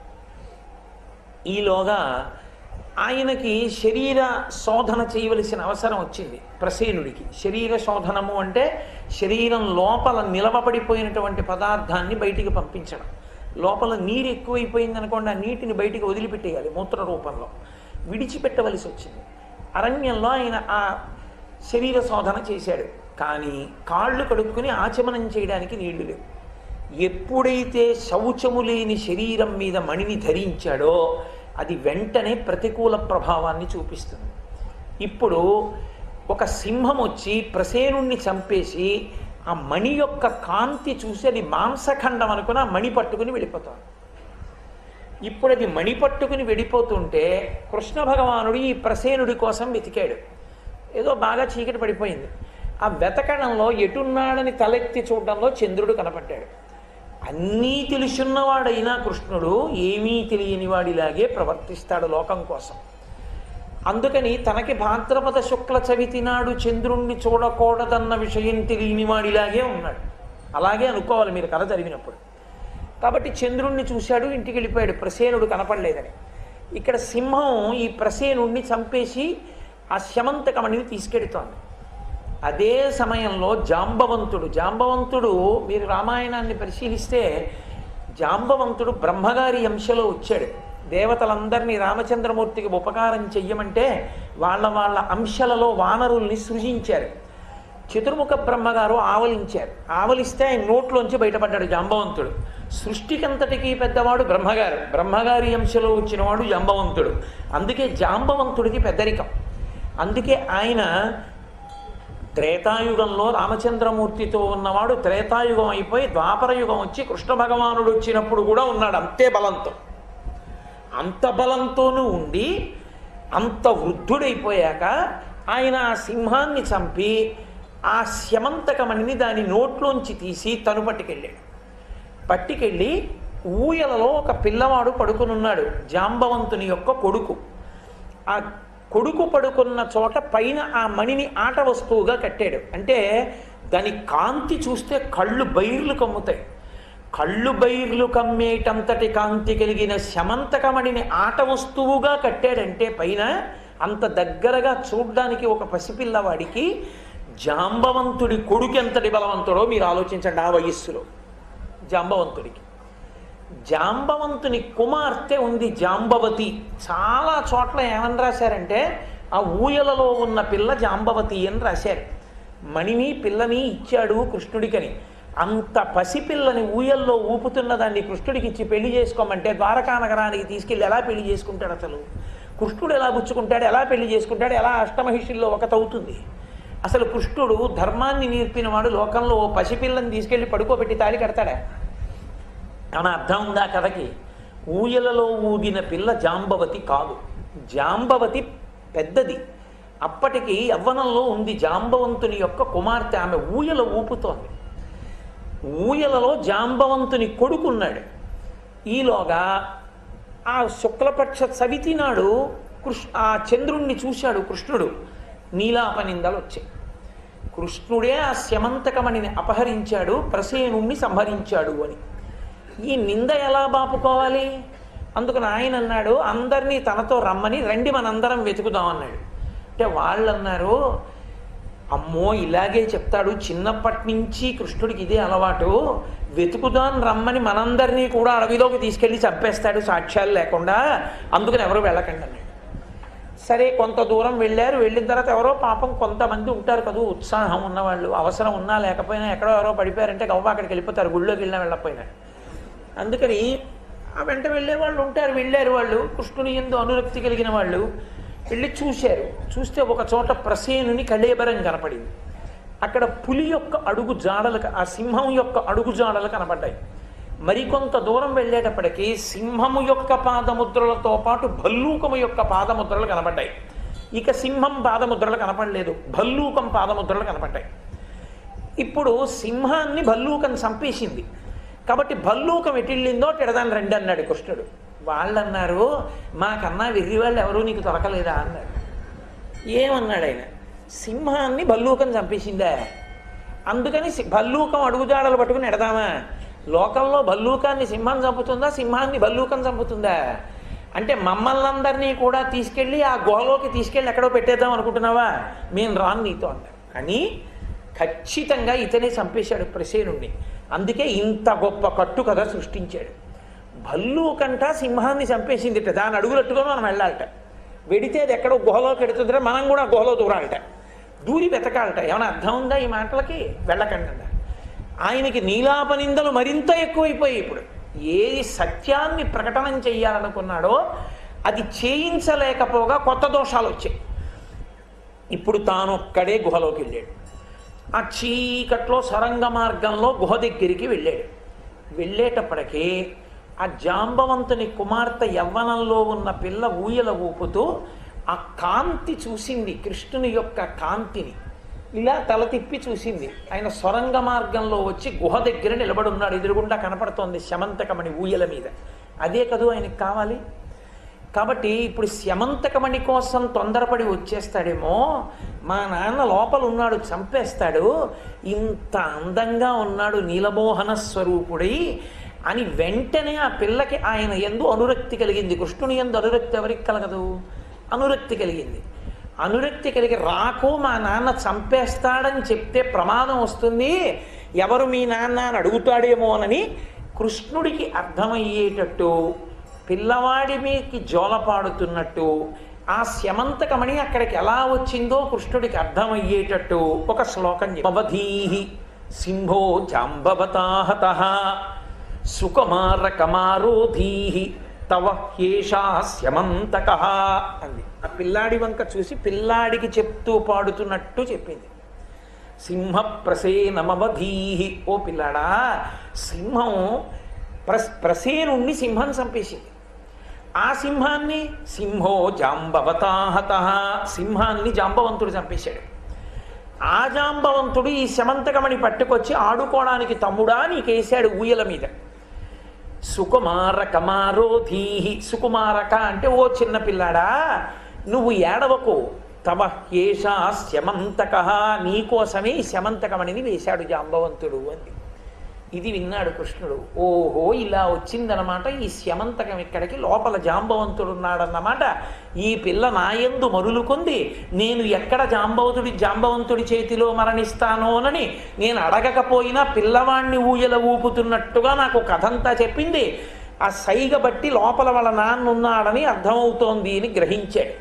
ఈలోగా ఆయనకి శరీర శోధన చేయవలసిన అవసరం వచ్చింది. ప్రసేనుడికి శరీర శోధనము అంటే శరీరం లోపల నిలవబడిపోయినటువంటి పదార్థాన్ని బయటికి పంపించడం. లోపల నీరు ఎక్కువైపోయింది అనుకోండి, ఆ నీటిని బయటికి వదిలిపెట్టేయాలి, మూత్ర రూపంలో విడిచిపెట్టవలసి వచ్చింది. అరణ్యంలో ఆయన ఆ శరీర శోధన చేశాడు. కానీ కాళ్ళు కడుక్కుని ఆచమనం చేయడానికి నీళ్లు లేవు. ఎప్పుడైతే శౌచము లేని శరీరం మీద మణిని ధరించాడో అది వెంటనే ప్రతికూల ప్రభావాన్ని చూపిస్తుంది. ఇప్పుడు ఒక సింహం వచ్చి ప్రసేనుణ్ణి చంపేసి ఆ మణి యొక్క కాంతి చూసి అది మాంసఖండం అనుకుని ఆ మణి పట్టుకుని వెళ్ళిపోతాడు. ఇప్పుడు అది మణి పట్టుకుని వెళ్ళిపోతుంటే కృష్ణ భగవానుడు ఈ ప్రసేనుడి కోసం వెతికాడు. ఏదో బాగా చీకటి పడిపోయింది. ఆ వెతకడంలో ఎటున్నాడని తలెత్తి చూడడంలో చంద్రుడు కనపడ్డాడు. అన్నీ తెలుసున్నవాడైనా కృష్ణుడు ఏమీ తెలియని వాడిలాగే ప్రవర్తిస్తాడు లోకం కోసం. అందుకని తనకి భాద్రపద శుక్ల చవితి నాడు చంద్రుణ్ణి చూడకూడదన్న విషయం తెలియని వాడిలాగే ఉన్నాడు. అలాగే అనుకోవాలి మీరు కథ చదివినప్పుడు. కాబట్టి చంద్రుణ్ణి చూశాడు, ఇంటికి వెళ్ళిపోయాడు, ప్రసేనుడు కనపడలేదని. ఇక్కడ సింహం ఈ ప్రసేనుణ్ణి చంపేసి ఆ శమంతకమణిని తీసుకెడుతోంది. అదే సమయంలో జాంబవంతుడు జాంబవంతుడు మీరు రామాయణాన్ని పరిశీలిస్తే జాంబవంతుడు బ్రహ్మగారి అంశలో వచ్చాడు. దేవతలందరినీ రామచంద్రమూర్తికి ఉపకారం చెయ్యమంటే వాళ్ళ వాళ్ళ అంశలలో వానరుల్ని సృజించారు. చతుర్ముఖ బ్రహ్మగారు ఆవలించారు. ఆవలిస్తే ఆయన నోట్లోంచి బయటపడ్డాడు జాంబవంతుడు. సృష్టికంతటికీ పెద్దవాడు బ్రహ్మగారు, బ్రహ్మగారి అంశలో వచ్చినవాడు జాంబవంతుడు. అందుకే జాంబవంతుడికి పెద్దరికం. అందుకే ఆయన త్రేతాయుగంలో రామచంద్రమూర్తితో ఉన్నవాడు త్రేతాయుగం అయిపోయి ద్వాపరయుగం వచ్చి కృష్ణ భగవానుడు వచ్చినప్పుడు కూడా ఉన్నాడు అంతే బలంతో. అంత బలంతోనూ ఉండి అంత వృద్ధుడైపోయాక ఆయన ఆ సింహాన్ని చంపి ఆ శమంతకమణిని దాని నోట్లోంచి తీసి తను పట్టుకెళ్ళాడు. పట్టుకెళ్ళి ఊయలలో ఒక పిల్లవాడు పడుకునున్నాడు, జాంబవంతుని యొక్క కొడుకు. ఆ కొడుకు పడుకున్న చోట పైన ఆ మణిని ఆట వస్తువుగా కట్టాడు. అంటే దాని కాంతి చూస్తే కళ్ళు బైర్లు కమ్ముతాయి. కళ్ళు బైర్లు కమ్మేటంతటి కాంతి కలిగిన శమంతకమణిని ఆట వస్తువుగా కట్టాడంటే పైన అంత దగ్గరగా చూడ్డానికి ఒక పసిపిల్లవాడికి జాంబవంతుడి కొడుకు ఎంతటి బలవంతుడో మీరు ఆలోచించండి. ఆ వయస్సులో జాంబవంతుడికి. జాంబవంతుని కుమార్తె ఉంది జాంబవతి. చాలా చోట్ల ఏమని రాశారంటే ఆ ఊయలలో ఉన్న పిల్ల జాంబవతి అని రాశారు. మణిని పిల్లని ఇచ్చాడు కృష్ణుడికని. అంత పసిపిల్లని ఊయల్లో ఊపుతున్న దాన్ని కృష్ణుడికి ఇచ్చి పెళ్లి చేసుకోమంటే ద్వారకా నగరానికి తీసుకెళ్ళి ఎలా పెళ్లి చేసుకుంటాడు? అసలు కృష్ణుడు ఎలా పుచ్చుకుంటాడు? ఎలా పెళ్లి చేసుకుంటాడు? ఎలా అష్టమహిషుల్లో ఒకటవుతుంది? అసలు కృష్ణుడు ధర్మాన్ని నేర్పినవాడు లోకంలో పసిపిల్లని తీసుకెళ్ళి పడుకోబెట్టి తాళి కడతాడా? అని అర్థం ఉందా కథకి? ఊయలలో ఊగిన పిల్ల జాంబవతి కాదు. జాంబవతి పెద్దది, అప్పటికి యవ్వనంలో ఉంది. జాంబవంతుని యొక్క కుమార్తె, ఆమె ఊయల ఊపుతోంది. ఊయలలో జాంబవంతుని కొడుకున్నాడు. ఈలోగా ఆ శుక్లపక్ష చవితి నాడు కృష్ణ ఆ చంద్రుణ్ణి చూశాడు కృష్ణుడు. నీలాపనిందలు వచ్చాయి. కృష్ణుడే ఆ స్యమంతకమణిని అపహరించాడు, ప్రసేనుణ్ణి సంహరించాడు అని. ఈ నింద ఎలా బాపుకోవాలి? అందుకని ఆయన అన్నాడు, అందరినీ తనతో రమ్మని, రండి మనందరం వెతుకుదాం అన్నాడు. అంటే వాళ్ళు అన్నారు, అమ్మో ఇలాగే చెప్తాడు, చిన్నప్పటి నుంచి కృష్ణుడికి ఇదే అలవాటు, వెతుకుదాం రమ్మని మనందరినీ కూడా అడవిలోకి తీసుకెళ్ళి చంపేస్తాడు సాక్ష్యాలు లేకుండా, అందుకని ఎవరు వెళ్ళకండి అన్నాడు. సరే కొంత దూరం వెళ్ళారు. వెళ్ళిన తర్వాత ఎవరో పాపం కొంతమంది ఉంటారు కదా ఉత్సాహం ఉన్నవాళ్ళు, అవసరం ఉన్నా లేకపోయినా ఎక్కడో ఎవరో పడిపోయారంటే గవ్వ అక్కడికి వెళ్ళిపోతారు, గుళ్ళోకి వెళ్ళినా వెళ్ళకపోయినా. అందుకని ఆ వెంట వెళ్ళే వాళ్ళు ఉంటారు. వెళ్ళారు వాళ్ళు, కృష్ణుని యందు అనురక్తి కలిగిన వాళ్ళు వెళ్ళి చూశారు. చూస్తే ఒక చోట ప్రసేనుని కళేబరం కనపడింది. అక్కడ పులి యొక్క అడుగు జాడలు, ఆ సింహం యొక్క అడుగు జాడలు కనపడ్డాయి. మరికొంత దూరం వెళ్ళేటప్పటికీ సింహము యొక్క పాదముద్రలతో పాటు భల్లూకము యొక్క పాదముద్రలు కనపడ్డాయి. ఇక సింహం పాదముద్రలు కనపడలేదు, భల్లూకం పాదముద్రలు కనపడ్డాయి. ఇప్పుడు సింహాన్ని భల్లూకం చంపేసింది కాబట్టి భల్లూకం ఎటిళ్ళిందో తిడదాన్ని రండి అన్నాడు కృష్ణుడు. వాళ్ళు అన్నారు, మాకన్నా వెర్రి వాళ్ళు ఎవరూ నీకు దొరకలేదా అన్నాడు. ఏమన్నాడు ఆయన, సింహాన్ని భల్లూకం చంపేసిందా, అందుకని భల్లూకం అడుగుజాడలు పట్టుకుని ఎడదామా? లోకంలో భల్లూకాన్ని సింహం చంపుతుందా, సింహాన్ని భల్లూకం చంపుతుందా? అంటే మమ్మల్ని అందరినీ కూడా తీసుకెళ్ళి ఆ గుహలోకి తీసుకెళ్ళి ఎక్కడో పెట్టేద్దాం అనుకుంటున్నావా? మేము రాను నీతో అన్నారు. కానీ ఖచ్చితంగా ఇతనే చంపేశాడు ప్రసేనుణ్ణి. అందుకే ఇంత గొప్ప కట్టు కథ సృష్టించాడు. భల్లూకంట సింహాన్ని చంపేసింది, దాని అడుగులట్టుగా మనం వెళ్ళాలట. వెడితే అది ఎక్కడో గుహలోకి ఎడుతుందంటే మనం కూడా గుహలో దూరాలట, దూరి వెతకాలట. ఏమైనా అర్థం ఉందా ఈ మాటలకి? వెళ్ళకండి. ఆయనకి నీలాపనిందలు మరింత ఎక్కువైపోయాయి. ఇప్పుడు ఏది సత్యాన్ని ప్రకటన చెయ్యాలనుకున్నాడో అది చేయించలేకపోగా కొత్త దోషాలు వచ్చాయి. ఇప్పుడు తానొక్కడే గుహలోకి వెళ్ళాడు. ఆ చీకట్లో సొరంగ మార్గంలో గుహ దగ్గరికి వెళ్ళాడు. వెళ్ళేటప్పటికీ ఆ జాంబవంతుని కుమార్తె యవ్వనంలో ఉన్న పిల్ల ఊయల ఊపుతూ ఆ కాంతి చూసింది, కృష్ణుని యొక్క కాంతిని. ఇలా తల తిప్పి చూసింది. ఆయన సొరంగ మార్గంలో వచ్చి గుహ దగ్గర నిలబడున్నాడు. ఎదురుగుండా కనపడుతోంది శమంతకమణి ఊయల మీద. అదే కదూ ఆయనకి కావాలి. కాబట్టి ఇప్పుడు శమంతకమణి కోసం తొందరపడి వచ్చేస్తాడేమో, మా నాన్న లోపల ఉన్నాడు చంపేస్తాడు, ఇంత అందంగా ఉన్నాడు నీలమోహన స్వరూపుడై అని వెంటనే ఆ పిల్లకి ఆయన యందు అనురక్తి కలిగింది. కృష్ణుని యందు అనురక్తి ఎవరికి కలగదు? అనురక్తి కలిగింది. అనురక్తి కలిగి రాకు, మా నాన్న చంపేస్తాడని చెప్తే ప్రమాదం వస్తుంది, ఎవరు మీ నాన్న అని అడుగుతాడేమోనని కృష్ణుడికి అర్థమయ్యేటట్టు పిల్లవాడి మీకి జోలపాడుతున్నట్టు ఆ శమంతకమణి అక్కడికి ఎలా వచ్చిందో కృష్ణుడికి అర్థమయ్యేటట్టు ఒక శ్లోకం అవధీహి సింహో జాంబవతాహతః సుకుమార కమారోధీహి తవ హ్యేషా శమంతకః అంది. ఆ పిల్లాడి వంక చూసి పిల్లాడికి చెప్తూ పాడుతున్నట్టు చెప్పింది. సింహ ప్రసేనమవధీహి, ఓ పిల్లాడా, సింహం ప్రస్ ప్రసేనుణ్ణి సింహం చంపేసింది. ఆ సింహాన్ని సింహో జాంబవతాహతః, సింహాన్ని జాంబవంతుడు చంపేశాడు. ఆ జాంబవంతుడు ఈ శమంతకమణి పట్టుకొచ్చి ఆడుకోవడానికి తమ్ముడా నీకేశాడు ఊయల మీద. సుకుమార కమారోధీహి, సుకుమారక అంటే ఓ చిన్న పిల్లాడా నువ్వు ఏడవకు, తవ ఏషా శమంతకః, నీకోసమే ఈ శమంతకమణిని వేశాడు జాంబవంతుడు అంది. ఇది విన్నాడు కృష్ణుడు. ఓహో ఇలా వచ్చిందనమాట ఈ శమంతకం, ఇక్కడికి లోపల జాంబవంతుడు ఉన్నాడన్నమాట. ఈ పిల్ల నాయందు మరులుకుంది, నేను ఎక్కడ జాంబవంతుడి జాంబవంతుడి చేతిలో మరణిస్తానోనని నేను అడగకపోయినా పిల్లవాణ్ణి ఊయల ఊపుతున్నట్టుగా నాకు కథంతా చెప్పింది. ఆ సైగ బట్టి లోపల వాళ్ళ నాన్న ఉన్నాడని అర్థమవుతోంది అని గ్రహించాడు.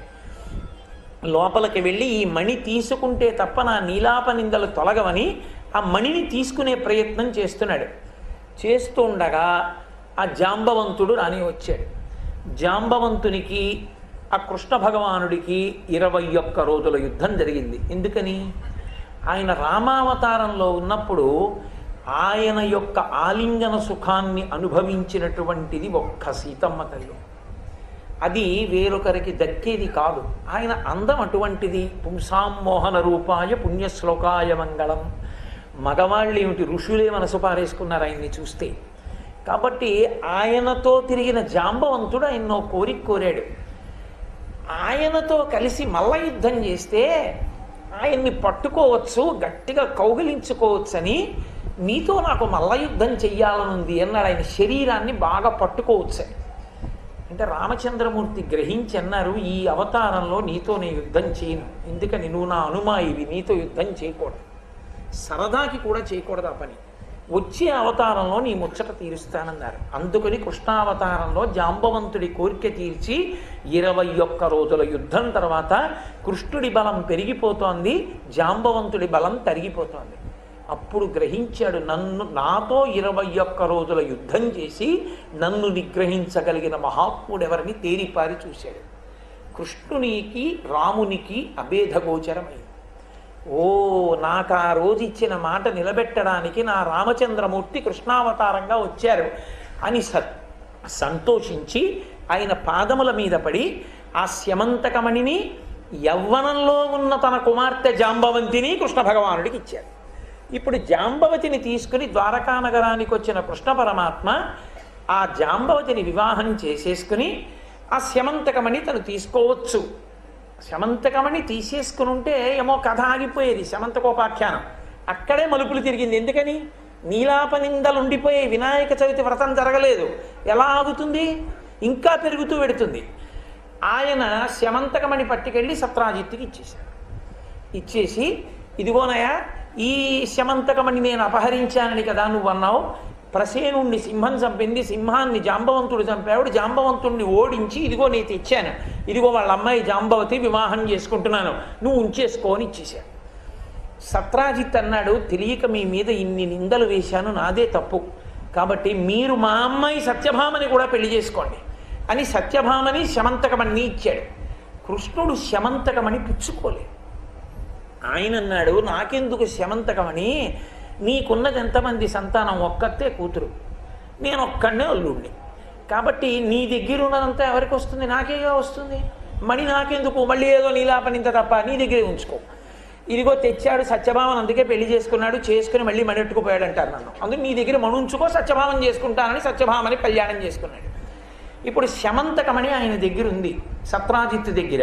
లోపలికి వెళ్ళి ఈ మణి తీసుకుంటే తప్ప నా నీలాప నిందలు తొలగవని ఆ మణిని తీసుకునే ప్రయత్నం చేస్తున్నాడు. చేస్తూ ఉండగా ఆ జాంబవంతుడు రాని వచ్చాడు. జాంబవంతునికి ఆ కృష్ణ భగవానుడికి ఇరవై ఒక్క రోజుల యుద్ధం జరిగింది. ఎందుకని? ఆయన రామావతారంలో ఉన్నప్పుడు ఆయన యొక్క ఆలింగన సుఖాన్ని అనుభవించినటువంటిది ఒక్క సీతమ్మ తల్లి. అది వేరొకరికి దక్కేది కాదు. ఆయన అందం అటువంటిది. పుంసాం మోహన రూపాయ పుణ్యశ్లోకాయ మంగళం. మగవాళ్ళు ఏమిటి, ఋషులే మనసు పారేసుకున్నారు ఆయన్ని చూస్తే. కాబట్టి ఆయనతో తిరిగిన జాంబవంతుడు ఆయన్నో కోరిక కోరాడు. ఆయనతో కలిసి మల్ల యుద్ధం చేస్తే ఆయన్ని పట్టుకోవచ్చు, గట్టిగా కౌగిలించుకోవచ్చని, నీతో నాకు మల్ల యుద్ధం చెయ్యాలనుంది అన్నాడు. ఆయన శరీరాన్ని బాగా పట్టుకోవచ్చు అంటే రామచంద్రమూర్తి గ్రహించి అన్నారు, ఈ అవతారంలో నీతో నేను యుద్ధం చేయను. ఎందుకని, నువ్వు నా అనుమాయివి, నీతో యుద్ధం చేయకూడదు, సరదాకి కూడా చేయకూడదు ఆ పని. వచ్చే అవతారంలో నీ ముచ్చట తీరుస్తానన్నారు. అందుకని కృష్ణావతారంలో జాంబవంతుడి కోరిక తీర్చి ఇరవై ఒక్క రోజుల యుద్ధం తర్వాత కృష్ణుడి బలం పెరిగిపోతోంది, జాంబవంతుడి బలం తరిగిపోతోంది. అప్పుడు గ్రహించాడు, నన్ను నాతో ఇరవై ఒక్క రోజుల యుద్ధం చేసి నన్ను నిగ్రహించగలిగిన మహాత్ముడు ఎవరిని తేరిపారి చూశాడు. కృష్ణునికి రామునికి అభేదగోచరమైంది. ఓ, నాకు ఆ రోజు ఇచ్చిన మాట నిలబెట్టడానికి నా రామచంద్రమూర్తి కృష్ణావతారంగా వచ్చారు అని స సంతోషించి ఆయన పాదముల మీద పడి ఆ స్యమంతకమణిని యవ్వనంలో ఉన్న తన కుమార్తె జాంబవంతిని కృష్ణ భగవానుడికి ఇచ్చారు. ఇప్పుడు జాంబవతిని తీసుకుని ద్వారకా నగరానికి వచ్చిన కృష్ణ పరమాత్మ ఆ జాంబవతిని వివాహం చేసేసుకుని ఆ స్యమంతకమణి తను తీసుకోవచ్చు. శమంతకమణి తీసేసుకుని ఉంటే ఏమో కథ ఆగిపోయేది, శమంతకోపాఖ్యానం అక్కడే మలుపులు తిరిగింది. ఎందుకని, నీలాపనిందలు ఉండిపోయే వినాయక చవితి వ్రతం జరగలేదు, ఎలా ఆగుతుంది, ఇంకా పెరుగుతూ పెడుతుంది. ఆయన శమంతకమణి పట్టుకెళ్ళి సత్రాజిత్తుకి ఇచ్చేశాడు. ఇచ్చేసి, ఇదిగోనయా ఈ శమంతకమణి నేను అపహరించానని కదా నువ్వు అన్నావు, ప్రసేనుణ్ణి సింహం చంపింది, సింహాన్ని జాంబవంతుడు చంపాడు, జాంబవంతుణ్ణి ఓడించి ఇదిగో నేను తెచ్చాను, ఇదిగో వాళ్ళ అమ్మాయి జాంబవతి వివాహం చేసుకుంటున్నాను, నువ్వు ఉంచేసుకో అని ఇచ్చేశాను. సత్రాజిత్ అన్నాడు, తెలియక మీ మీద ఇన్ని నిందలు వేశాను, నాదే తప్పు, కాబట్టి మీరు మా అమ్మాయి సత్యభామని కూడా పెళ్లి చేసుకోండి అని సత్యభామని శమంతకమణి ఇచ్చాడు. కృష్ణుడు శమంతకమణి పుచ్చుకోలేదు. ఆయన అన్నాడు, నాకెందుకు శమంతకమణి, నీకున్నది ఎంతమంది సంతానం, ఒక్కతే కూతురు, నేను ఒక్కడనే అల్లుడిని, కాబట్టి నీ దగ్గర ఉన్నదంతా ఎవరికి వస్తుంది, నాకేగా వస్తుంది, మణి నాకెందుకు, మళ్ళీ ఏదో నీలాపనింత తప్ప నీ దగ్గరే ఉంచుకో. ఇదిగో తెచ్చాడు సత్యభామను, అందుకే పెళ్లి చేసుకున్నాడు, చేసుకుని మళ్ళీ మణెట్టుకుపోయాడు అంటారు నన్ను, అందుకు నీ దగ్గర మణి ఉంచుకో, సత్యభామని చేసుకుంటానని సత్యభామని కళ్యాణం చేసుకున్నాడు. ఇప్పుడు శమంతకమణి ఆయన దగ్గర ఉంది, సత్రాజిత్తు దగ్గర.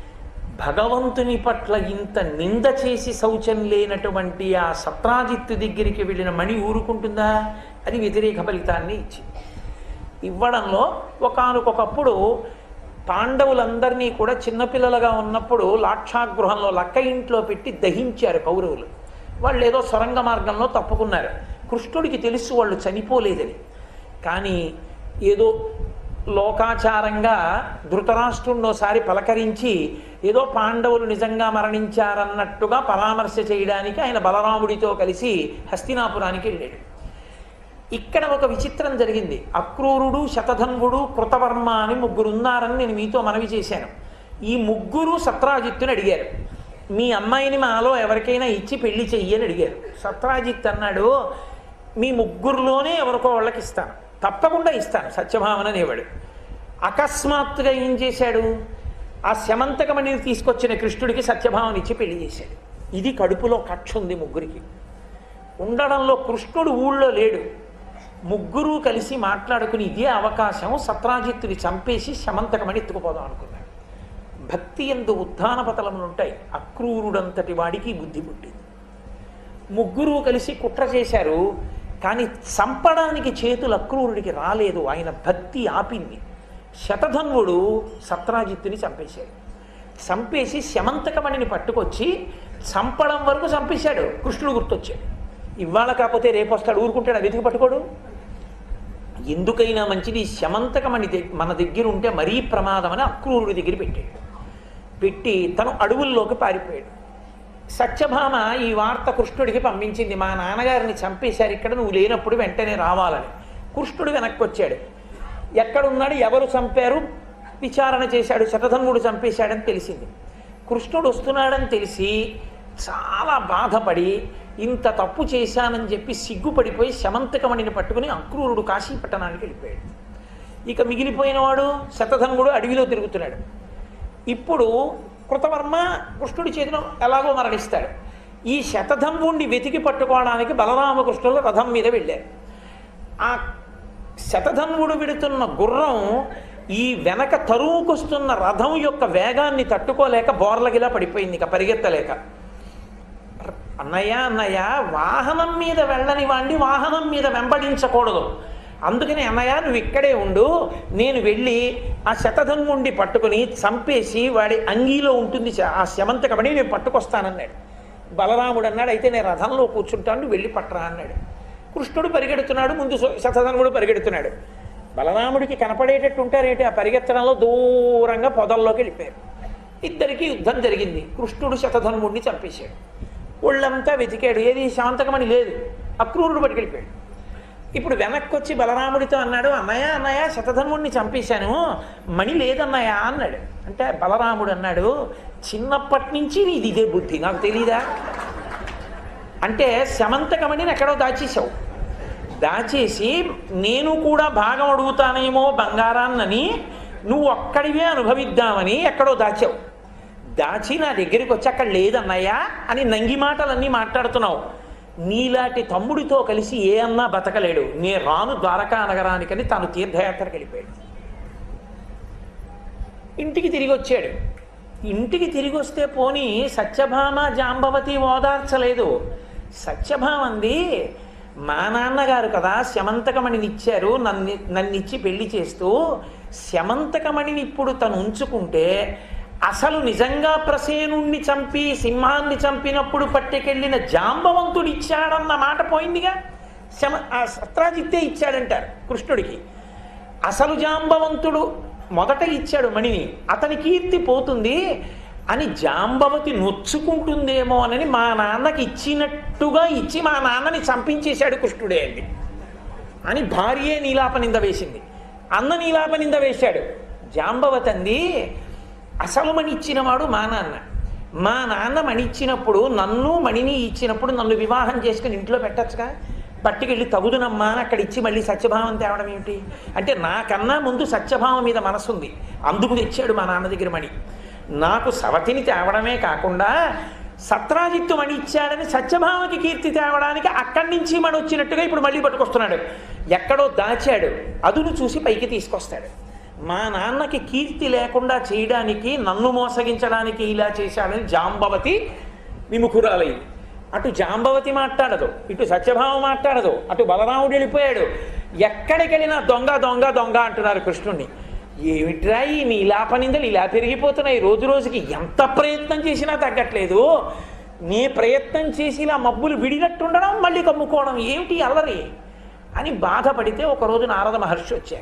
భగవంతుని పట్ల ఇంత నింద చేసి శౌచం లేనటువంటి ఆ సత్రాజిత్తు దగ్గరికి వెళ్ళిన మణి ఊరుకుంటుందా, అది వ్యతిరేక ఫలితాన్ని ఇచ్చింది. ఇవ్వడంలో ఒకానొకప్పుడు పాండవులందరినీ కూడా చిన్నపిల్లలుగా ఉన్నప్పుడు లాక్షాగృహంలో లక్క ఇంట్లో పెట్టి దహించారు కౌరవులు. వాళ్ళు ఏదో సొరంగ మార్గంలో తప్పుకున్నారు. కృష్ణుడికి తెలుసు వాళ్ళు చనిపోలేదని, కానీ ఏదో లోకాచారంగా ధృతరాష్ట్రుణ్ణోసారి పలకరించి ఏదో పాండవులు నిజంగా మరణించారన్నట్టుగా పరామర్శ చేయడానికి ఆయన బలరాముడితో కలిసి హస్తినాపురానికి వెళ్ళాడు. ఇక్కడ ఒక విచిత్రం జరిగింది. అక్రూరుడు, శతధన్వుడు, కృతవర్మ అని ముగ్గురు ఉన్నారని నేను మీతో మనవి చేశాను. ఈ ముగ్గురు సత్రాజిత్తుని అడిగారు, మీ అమ్మాయిని మాలో ఎవరికైనా ఇచ్చి పెళ్లి చెయ్యి అని అడిగారు. సత్రాజిత్ అన్నాడు, మీ ముగ్గురులోనే ఎవరికో వాళ్ళకి ఇస్తాను, తప్పకుండా ఇస్తాను సత్యభామన అనేవాడు. అకస్మాత్తుగా ఏం చేశాడు, ఆ శమంతకమణిని తీసుకొచ్చిన కృష్ణుడికి సత్యభామని ఇచ్చి పెళ్లి చేశాడు. ఇది కడుపులో కక్ష ఉంది ముగ్గురికి ఉండడంలో. కృష్ణుడు ఊళ్ళో లేడు. ముగ్గురు కలిసి మాట్లాడుకుని ఇదే అవకాశం సత్రాజిత్తుని చంపేసి శమంతకమణి ఎత్తుకుపోదాం అనుకున్నాడు. భక్తి ఎందు ఉత్థాన పతలములు ఉంటాయి. అక్రూరుడంతటి వాడికి బుద్ధి పుట్టింది. ముగ్గురు కలిసి కుట్ర చేశారు, కానీ చంపడానికి చేతులు అక్రూరుడికి రాలేదు, ఆయన భక్తి ఆపింది. శతధన్వుడు సత్రాజిత్తుని చంపేశాడు. చంపేసి శమంతకమణిని పట్టుకొచ్చి చంపడం వరకు చంపేశాడు. కృష్ణుడు గుర్తొచ్చాడు. ఇవాళ కాకపోతే రేపు వస్తాడు, ఊరుకుంటాడు, వెతికి పట్టుకోడు. ఎందుకైనా మంచిది శమంతకమణి మన దగ్గర ఉంటే మరీ ప్రమాదం అని అక్రూరుడి దగ్గర పెట్టాడు. పెట్టి తను అడవుల్లోకి పారిపోయాడు. సత్యభామ ఈ వార్త కృష్ణుడికి పంపించింది, మా నాన్నగారిని చంపేశారు ఇక్కడ, నువ్వు లేనప్పుడు వెంటనే రావాలని. కృష్ణుడు వెనక్కి వచ్చాడు. ఎక్కడున్నాడు, ఎవరు చంపారు విచారణ చేశాడు. శతధన్వుడు చంపేశాడని తెలిసింది. కృష్ణుడు వస్తున్నాడని తెలిసి చాలా బాధపడి ఇంత తప్పు చేశానని చెప్పి సిగ్గుపడిపోయి శమంతకమణిని పట్టుకుని అక్రూరుడు కాశీపట్టణానికి వెళ్ళిపోయాడు. ఇక మిగిలిపోయినవాడు శతధన్వుడు అడవిలో తిరుగుతున్నాడు. ఇప్పుడు కృతవర్మ కృష్ణుడి చేతిలో ఎలాగో మరణిస్తాడు. ఈ శతధన్వుణ్ణి వెతికి పట్టుకోవడానికి బలరామకృష్ణులు రథం మీద వెళ్ళారు. ఆ శతధన్వుడు విడుతున్న గుర్రం ఈ వెనక తరువుకొస్తున్న రథం యొక్క వేగాన్ని తట్టుకోలేక బోర్లగిలా పడిపోయింది, ఇక పరిగెత్తలేక. అన్నయ్య అన్నయ్య వాహనం మీద వెళ్ళని వాడిని వాహనం మీద వెంబడించకూడదు, అందుకని అన్నయ్య నువ్వు ఇక్కడే ఉండు, నేను వెళ్ళి ఆ శతధన్వుణ్ణి పట్టుకుని చంపేసి వాడి అంగీలో ఉంటుంది ఆ శమంతకమణి నేను పట్టుకొస్తానన్నాడు. బలరాముడు అన్నాడు, అయితే నేను రథంలో కూర్చుంటాను, నువ్వు వెళ్ళి పట్టరా అన్నాడు. కృష్ణుడు పరిగెడుతున్నాడు, ముందు శతధన్వుడు పరిగెడుతున్నాడు. బలరాముడికి కనపడేటట్టు ఉంటారేంటి, ఆ పరిగెత్తడంలో దూరంగా పొదల్లోకి వెళ్ళిపోయారు. ఇద్దరికి యుద్ధం జరిగింది. కృష్ణుడు శతధన్వుడిని చంపేశాడు. ఒళ్ళంతా వెతికాడు, ఏది శాంతకమణి లేదు. అక్రూరుడు పట్టుకెళ్ళిపోయాడు. ఇప్పుడు వెనక్కి వచ్చి బలరాముడితో అన్నాడు, అన్నయ్య అన్నయ్య శతధన్వుడిని చంపేశాను, మణి లేదన్నయ్య అన్నాడు. అంటే బలరాముడు అన్నాడు, చిన్నప్పటి నుంచి నీది ఇదే బుద్ధి, నాకు తెలీదా? అంటే శమంతకమణిని ఎక్కడో దాచేసావు, దాచేసి నేను కూడా భాగం అడుగుతానేమో బంగారాన్నని నువ్వు ఒక్కడివే అనుభవిద్దామని ఎక్కడో దాచావు. దాచి నా దగ్గరికి వచ్చి అక్కడ లేదన్నయ్యా అని నంగి మాటలన్నీ మాట్లాడుతున్నావు. నీలాంటి తమ్ముడితో కలిసి ఏ అన్నా బతకలేడు, నే రాను ద్వారకా నగరానికని తాను తీర్థయాత్రకు వెళ్ళిపోయాడు. ఇంటికి తిరిగి వచ్చాడు. ఇంటికి తిరిగి వస్తే పోనీ సత్యభామ జాంబవతి ఓదార్చలేదు. సత్యభామ అంది, మా నాన్నగారు కదా శమంతకమణిని ఇచ్చారు, నన్ను నన్నిచ్చి పెళ్లి చేస్తూ, శమంతకమణిని ఇప్పుడు తను ఉంచుకుంటే అసలు నిజంగా ప్రసేనుణ్ణి చంపి సింహాన్ని చంపినప్పుడు పట్టుకెళ్ళిన జాంబవంతుడు ఇచ్చాడన్న మాట పోయిందిగా. శమ ఆ సత్రాజిత్తే ఇచ్చాడంటారు కృష్ణుడికి. అసలు జాంబవంతుడు మొదట ఇచ్చాడు మణిని, అతని కీర్తి పోతుంది అని జాంబవతి నొచ్చుకుంటుందేమో అని మా నాన్నకి ఇచ్చినట్టుగా ఇచ్చి మా నాన్నని చంపించేశాడు కృష్ణుడే అండి అని భార్యే నీలాపనింద వేసింది. అన్న నీలాపనింద వేశాడు. జాంబవతి అంది, అసలు మణి ఇచ్చినవాడు మా నాన్న, మా నాన్న మణి ఇచ్చినప్పుడు నన్ను మణిని ఇచ్చినప్పుడు నన్ను వివాహం చేసుకుని ఇంట్లో పెట్టచ్చుగా, పట్టుకెళ్ళి తగుదునమ్మా అక్కడ ఇచ్చి మళ్ళీ సత్యభావం తేవడం ఏమిటి అంటే, నాకన్నా ముందు సత్యభావం మీద మనసుంది, అందుకు తెచ్చాడు మా నాన్న దగ్గర మణి. నాకు సవతిని తేవడమే కాకుండా సత్రాజిత్తు మణి ఇచ్చాడని సత్యభామకి కీర్తి తేవడానికి అక్కడి నుంచి మణి వచ్చినట్టుగా ఇప్పుడు మళ్ళీ పట్టుకొస్తున్నాడు. ఎక్కడో దాచాడు, అదును చూసి పైకి తీసుకొస్తాడు. మా నాన్నకి కీర్తి లేకుండా చేయడానికి, నన్ను మోసగించడానికి ఇలా చేశాడని జాంబవతి విముఖురాలైంది. అటు జాంబవతి మాట్లాడదు, ఇటు సత్యభామ మాట్లాడదు, అటు బలరాముడు వెళ్ళిపోయాడు. ఎక్కడికి వెళ్ళినా దొంగ దొంగ దొంగ అంటున్నారు కృష్ణుణ్ణి. ఏమిట్రా ఈ నీలాపనిందలు ఇలా పెరిగిపోతున్నాయి, రోజు రోజుకి ఎంత ప్రయత్నం చేసినా తగ్గట్లేదు, నీ ప్రయత్నం చేసి ఇలా మబ్బులు విడినట్టుండడం మళ్ళీ కమ్ముకోవడం ఏమిటి అల్లరి అని బాధపడితే ఒకరోజు నారద మహర్షి వచ్చారు.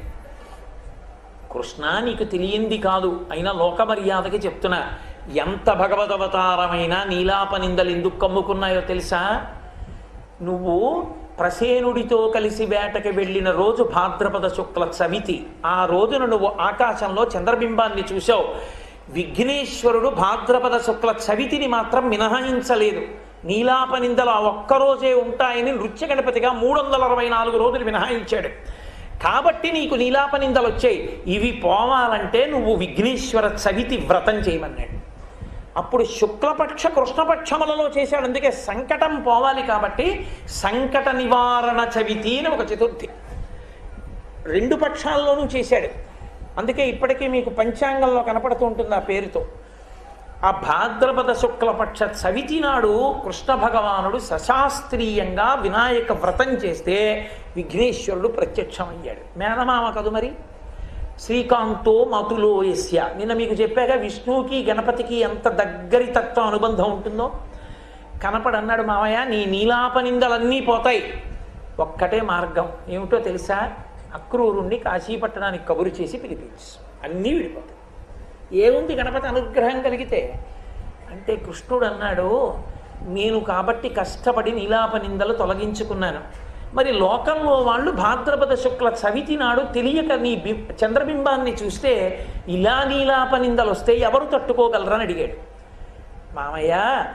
కృష్ణ నీకు తెలియంది కాదు, అయినా లోక మర్యాదకి చెప్తున్నా, ఎంత భగవదవతారమైనా నీలాపనిందలు ఎందుకు కమ్ముకున్నాయో తెలుసా? నువ్వు ప్రసేనుడితో కలిసి వేటకి వెళ్ళిన రోజు భాద్రపద శుక్ల చవితి, ఆ రోజున నువ్వు ఆకాశంలో చంద్రబింబాన్ని చూశావు. విఘ్నేశ్వరుడు భాద్రపద శుక్ల చవితిని మాత్రం మినహాయించలేదు. నీలాపనిందలు ఆ ఒక్కరోజే ఉంటాయని నృత్య గణపతిగా మూడు వందల అరవై నాలుగు రోజులు మినహాయించాడు. కాబట్టి నీకు నీలాపనిందలు వచ్చాయి. ఇవి పోవాలంటే నువ్వు విఘ్నేశ్వర చవితి వ్రతం చేయమన్నాడు. అప్పుడు శుక్లపక్ష కృష్ణపక్షములలో చేశాడు. అందుకే సంకటం పోవాలి కాబట్టి సంకట నివారణ చవితి అని ఒక చతుర్థి రెండు పక్షాల్లోనూ చేశాడు. అందుకే ఇప్పటికీ మీకు పంచాంగంలో కనపడుతూ ఉంటుంది ఆ పేరుతో. ఆ భాద్రపద శుక్లపక్ష చవితి నాడు కృష్ణ భగవానుడు సశాస్త్రీయంగా వినాయక వ్రతం చేస్తే విఘ్నేశ్వరుడు ప్రత్యక్షమయ్యాడు. మేనమామ కదు మరి. శ్రీకాంతో మతులో యస్య, నిన్న మీకు చెప్పాక విష్ణువుకి గణపతికి ఎంత దగ్గరి తత్వ అనుబంధం ఉంటుందో. కనపడన్నాడు, మావయ్య నీ నీలాపనిందలన్నీ పోతాయి, ఒక్కటే మార్గం ఏమిటో తెలుసా? అక్రూరుణ్ణి కాశీపట్టణానికి కబురు చేసి పిలిపించు, అన్నీ విడిపోతాయి. ఏముంది గణపతి అనుగ్రహం కలిగితే అంటే. కృష్ణుడు అన్నాడు, నేను కాబట్టి కష్టపడి నీలాపనిందలు తొలగించుకున్నాను. మరి లోకంలో వాళ్ళు భాద్రపద శుక్ల చవితి నాడు తెలియక నీ బి చంద్రబింబాన్ని చూస్తే ఇలా నీలాపనిందలు వస్తే ఎవరు తట్టుకోగలరని అడిగాడు. మామయ్య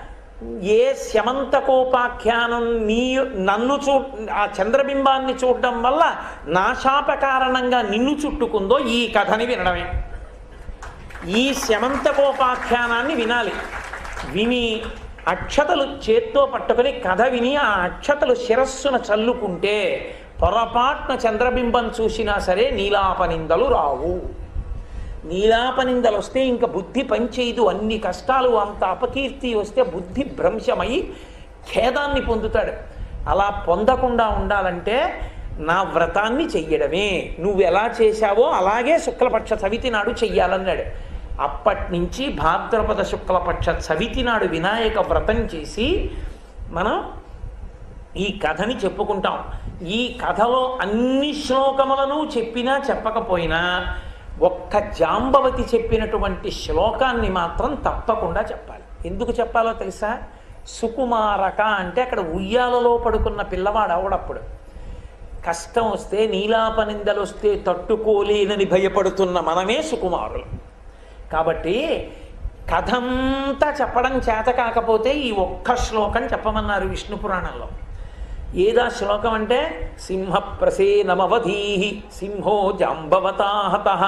ఏ శమంతకోపాఖ్యానం నీ నన్ను చూ ఆ చంద్రబింబాన్ని చూడడం వల్ల నా శాప కారణంగా నిన్ను చుట్టుకుందో ఈ కథని వినడమే. ఈ శమంతకోపాఖ్యానాన్ని వినాలి. విని అక్షతలు చేత్తో పట్టుకొని కథ విని ఆ అక్షతలు శిరస్సున చల్లుకుంటే పొరపాటున చంద్రబింబం చూసినా సరే నీలాపనిందలు రావు. నీలాపనిందలు వస్తే ఇంకా బుద్ధి పనిచేయదు. అన్ని కష్టాలు, అంత అపకీర్తి వస్తే బుద్ధి భ్రంశమై ఖేదాన్ని పొందుతాడు. అలా పొందకుండా ఉండాలంటే నా వ్రతాన్ని చెయ్యడమే. నువ్వు ఎలా చేశావో అలాగే శుక్లపక్ష చవితి నాడు చెయ్యాలన్నాడు. అప్పటి నుంచి భాద్రపద శుక్లపక్ష చవితి నాడు వినాయక వ్రతం చేసి మనం ఈ కథని చెప్పుకుంటాం. ఈ కథలో అన్ని శ్లోకములను చెప్పినా చెప్పకపోయినా ఒక్క జాంబవతి చెప్పినటువంటి శ్లోకాన్ని మాత్రం తప్పకుండా చెప్పాలి. ఎందుకు చెప్పాలో తెలుసా? సుకుమారక అంటే అక్కడ ఉయ్యాలలో పడుకున్న పిల్లవాడు అవడప్పుడు కష్టం వస్తే, నీలాపనిందలు వస్తే తట్టుకోలేనని భయపడుతున్న మనమే సుకుమారులు. కాబట్టి కథంతా చెప్పడం చేత కాకపోతే ఈ ఒక్క శ్లోకం చెప్పమన్నారు విష్ణు పురాణంలో. ఏదా శ్లోకం అంటే సింహ ప్రసేనమవధీహి సింహో జాంబవతాహతః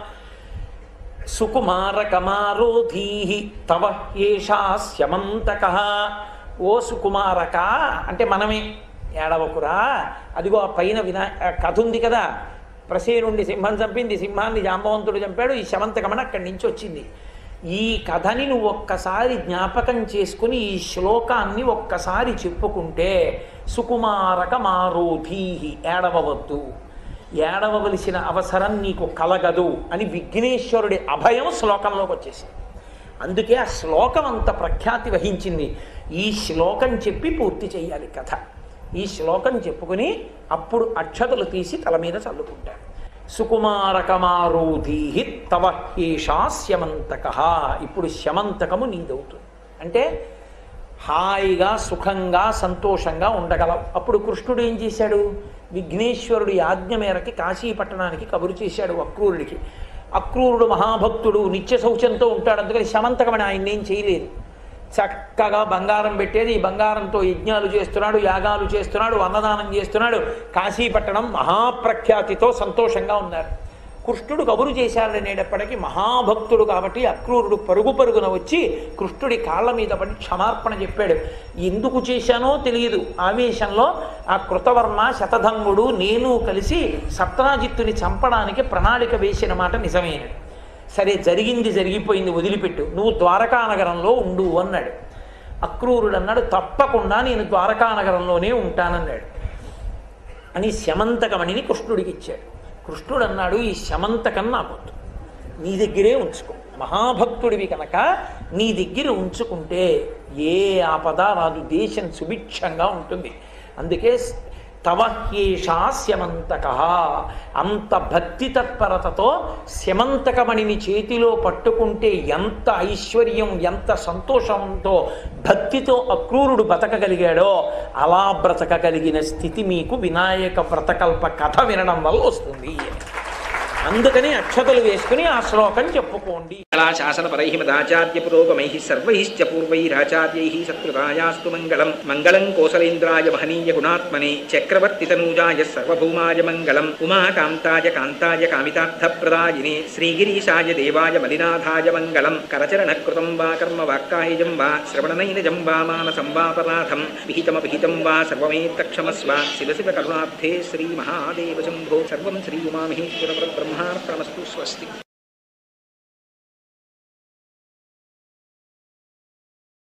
సుకుమారకమారోధీహి తవ ఏషా స్యమంతకః. ఓ సుకుమారక అంటే మనమే, ఏడవకురా. అదిగో ఆ పైన వినా కథ ఉంది కదా, ప్రసేనుండి సింహం చంపింది, సింహాన్ని జాంబవంతుడు చంపాడు, ఈ శమంతకమని అక్కడి నుంచి వచ్చింది. ఈ కథని నువ్వు ఒక్కసారి జ్ఞాపకం చేసుకుని ఈ శ్లోకాన్ని ఒక్కసారి చెప్పుకుంటే సుకుమారక మారోధీహి, ఏడవవద్దు, ఏడవవలసిన అవసరం నీకు కలగదు అని విఘ్నేశ్వరుడి అభయం శ్లోకంలోకి వచ్చేసింది. అందుకే ఆ శ్లోకం అంత ప్రఖ్యాతి వహించింది. ఈ శ్లోకం చెప్పి పూర్తి చేయాలి కథ. ఈ శ్లోకం చెప్పుకుని అప్పుడు అక్షతలు తీసి తల మీద చల్లుకుంటాడు. సుకుమారకమారోధీహి తవ ఏషా స్యమంతకః. ఇప్పుడు శమంతకము నీదవుతుంది. అంటే హాయిగా సుఖంగా సంతోషంగా ఉండగలవు. అప్పుడు కృష్ణుడు ఏం చేశాడు? విఘ్నేశ్వరుడి ఆజ్ఞ మేరకి కాశీ పట్టణానికి కబురు చేశాడు అక్రూరుడికి. అక్రూరుడు మహాభక్తుడు, నిత్య శౌచంతో ఉంటాడు. అందుకని శమంతకమని ఆయన ఏం చేయలేదు. చక్కగా బంగారం పెట్టేది, ఈ బంగారంతో యజ్ఞాలు చేస్తున్నాడు, యాగాలు చేస్తున్నాడు, అన్నదానం చేస్తున్నాడు. కాశీపట్టణం మహాప్రఖ్యాతితో సంతోషంగా ఉన్నారు. కృష్ణుడు కబురు చేశాడనేటప్పటికీ మహాభక్తుడు కాబట్టి అక్రూరుడు పరుగు పరుగున వచ్చి కృష్ణుడి కాళ్ళ మీద పడి క్షమార్పణ చెప్పాడు. ఎందుకు చేశానో తెలియదు, ఆవేశంలో ఆ కృతవర్మ శతధంగుడు నేను కలిసి సత్రాజిత్తుని చంపడానికి ప్రణాళిక వేసిన మాట నిజమైనది. సరే, జరిగింది జరిగిపోయింది, వదిలిపెట్టు, నువ్వు ద్వారకానగరంలో ఉండు అన్నాడు. అక్రూరుడు అన్నాడు, తప్పకుండా నేను ద్వారకానగరంలోనే ఉంటానన్నాడు. అని శమంతకమణిని కృష్ణుడికి ఇచ్చాడు. కృష్ణుడు అన్నాడు, ఈ శమంతకం నాకొద్దు, నీ దగ్గరే ఉంచుకో. మహాభక్తుడివి కనుక నీ దగ్గర ఉంచుకుంటే ఏ ఆపద రాదు, దేశం సుభిక్షంగా ఉంటుంది. అందుకే తవ ఏషా స్యమంతకః. అంత భక్తి తత్పరతతో స్యమంతకమణిని చేతిలో పట్టుకుంటే ఎంత ఐశ్వర్యం, ఎంత సంతోషంతో భక్తితో అక్రూరుడు బ్రతకగలిగాడో అలా బ్రతకగలిగిన స్థితి మీకు వినాయక వ్రతకల్ప కథ వినడం వల్ల వస్తుంది. అందుకని అక్షతలు వేసుకుని ఆ శ్లోకం చెప్పుకోండి. శాసనపరై మదాచార్య పురోగమై సర్వైశ్చ పూర్వైరాచార్యై సత్కృతాయాస్తు మంగళం. మంగళం కోసలేంద్రాయ మహనీయ గుణాత్మనే చక్రవర్తి తనూజాయ సర్వభౌమాయ మంగళం. ఉమాకాంతాయ కాంతాయ కామితార్థప్రదాయినే శ్రీగిరీశాయ దేవాయ మలినాథాయ మంగళం. కరచరణకృతం వా కర్మ వాక్కాయజం వా శ్రవణనైనజం వా మానసం వాపరాధం విహితమభిహితం వా సర్వమేత్తక్షమస్వ. శివ శివ కరుణాబ్ధే శ్రీ మహాదేవ శంభో. సర్వం శ్రీ ఉమామహేశ్వర పరబ్రహ్మార్పణమస్తు. స్వస్తి.